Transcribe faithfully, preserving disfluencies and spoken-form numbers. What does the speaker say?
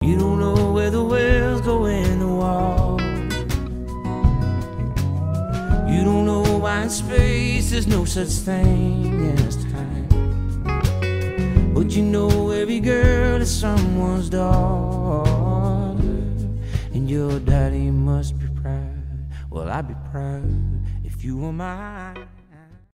You don't know where the wells go in the wall. You don't know why in space there's no such thing as time. But you know every girl is someone's daughter, and your daddy must be proud. Well, I'd be proud if you were mine.